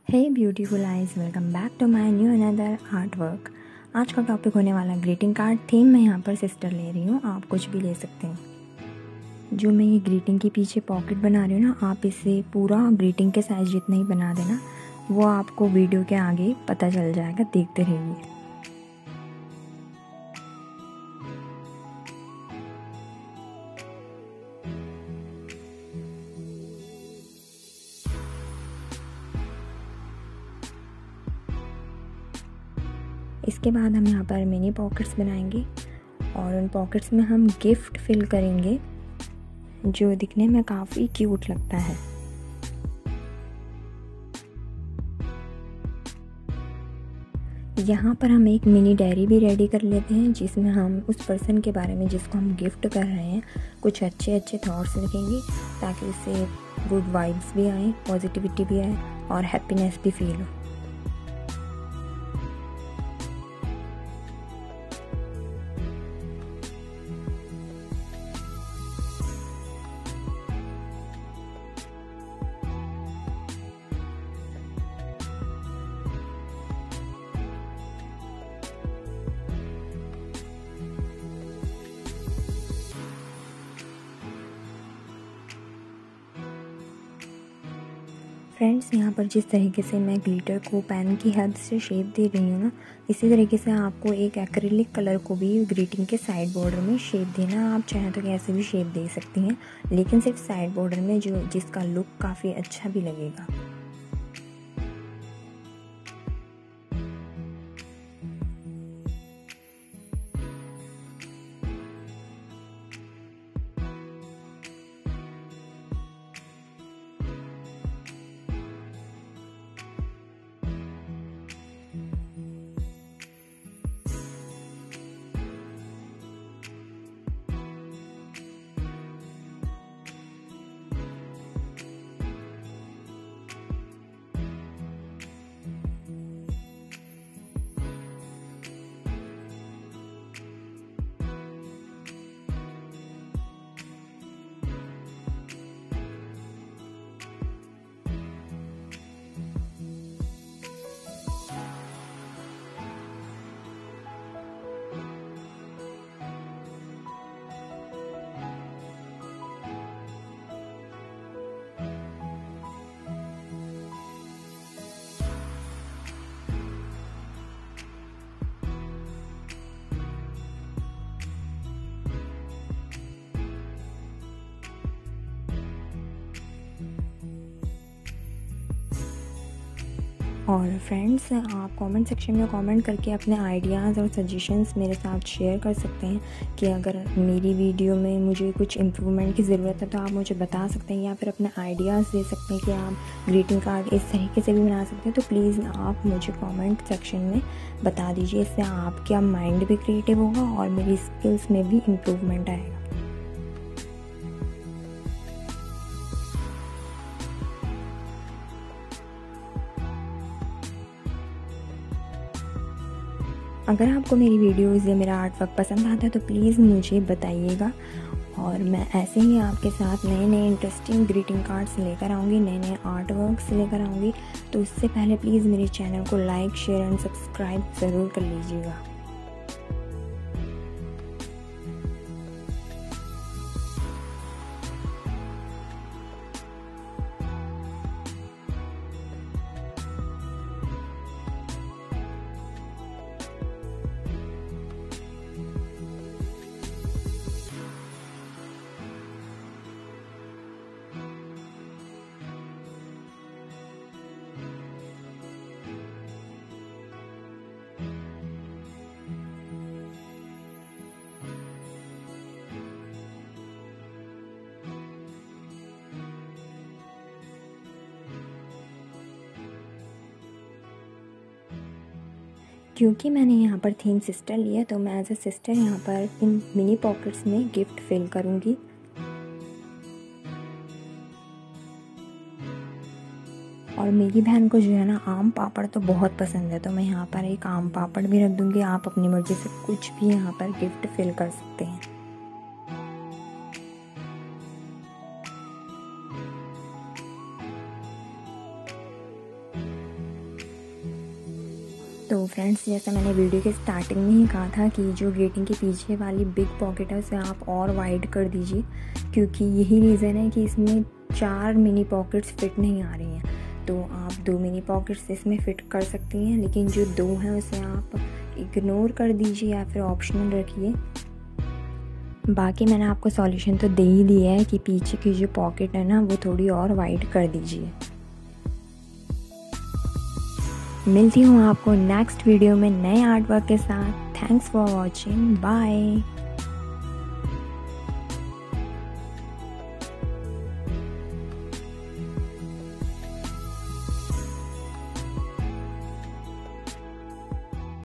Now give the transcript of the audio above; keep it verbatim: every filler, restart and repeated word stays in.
Hey beautiful eyes, welcome back to my new another art work. आज का topic होने वाला ग्रीटिंग कार्ड थीम। मैं यहाँ पर सिस्टर ले रही हूँ, आप कुछ भी ले सकते हैं। जो मैं ये ग्रीटिंग के पीछे पॉकेट बना रही हूँ ना, आप इसे पूरा ग्रीटिंग के साइज जितना ही बना देना, वो आपको वीडियो के आगे पता चल जाएगा, देखते रहिए। इसके बाद हम यहाँ पर मिनी पॉकेट्स बनाएंगे और उन पॉकेट्स में हम गिफ्ट फिल करेंगे जो दिखने में काफ़ी क्यूट लगता है। यहाँ पर हम एक मिनी डायरी भी रेडी कर लेते हैं जिसमें हम उस पर्सन के बारे में जिसको हम गिफ्ट कर रहे हैं कुछ अच्छे अच्छे थॉट्स लिखेंगे ताकि उससे गुड वाइब्स भी आए, पॉजिटिविटी भी आए और हैप्पीनेस भी फील हो। फ्रेंड्स, यहाँ पर जिस तरीके से मैं ग्लिटर को पेन की हेल्प से शेप दे रही हूँ ना, इसी तरीके से आपको एक एक्रिलिक कलर को भी ग्रीटिंग के साइड बॉर्डर में शेप देना। आप चाहें तो कैसे भी शेप दे सकती हैं, लेकिन सिर्फ साइड बॉर्डर में, जो जिसका लुक काफ़ी अच्छा भी लगेगा। और फ्रेंड्स, आप कमेंट सेक्शन में कमेंट करके अपने आइडियाज़ और सजेशंस मेरे साथ शेयर कर सकते हैं कि अगर मेरी वीडियो में मुझे कुछ इम्प्रूवमेंट की ज़रूरत है तो आप मुझे बता सकते हैं, या फिर अपने आइडियाज़ दे सकते हैं कि आप ग्रीटिंग कार्ड इस तरीके से भी बना सकते हैं। तो प्लीज़ आप मुझे कमेंट सेक्शन में बता दीजिए, इससे आपका माइंड भी क्रिएटिव होगा और मेरी स्किल्स में भी इम्प्रूवमेंट आएगा। अगर आपको मेरी वीडियोज़ या मेरा आर्ट वर्क पसंद आता है तो प्लीज़ मुझे बताइएगा, और मैं ऐसे ही आपके साथ नए नए इंटरेस्टिंग ग्रीटिंग कार्ड्स लेकर आऊँगी, नए नए आर्ट वर्क्स लेकर आऊँगी। तो उससे पहले प्लीज़ मेरे चैनल को लाइक, शेयर एंड सब्सक्राइब ज़रूर कर लीजिएगा। क्योंकि मैंने यहाँ पर थीम सिस्टर लिया तो मैं एज ए सिस्टर यहाँ पर इन मिनी पॉकेट्स में गिफ्ट फिल करूँगी। और मेरी बहन को जो है ना आम पापड़ तो बहुत पसंद है, तो मैं यहाँ पर एक आम पापड़ भी रख दूँगी। आप अपनी मर्ज़ी से कुछ भी यहाँ पर गिफ्ट फिल कर सकते हैं। तो फ्रेंड्स, जैसा मैंने वीडियो के स्टार्टिंग में ही कहा था कि जो गेटिंग के पीछे वाली बिग पॉकेट है उसे आप और वाइड कर दीजिए, क्योंकि यही रीज़न है कि इसमें चार मिनी पॉकेट्स फिट नहीं आ रही हैं। तो आप दो मिनी पॉकेट्स इसमें फ़िट कर सकती हैं, लेकिन जो दो हैं उसे आप इग्नोर कर दीजिए या फिर ऑप्शनल रखिए। बाकी मैंने आपको सॉल्यूशन तो दे ही दिया है कि पीछे की जो पॉकेट है ना वो थोड़ी और वाइड कर दीजिए। मिलती हूँ आपको नेक्स्ट वीडियो में नए आर्ट वर्क के साथ। Thanks for watching, bye.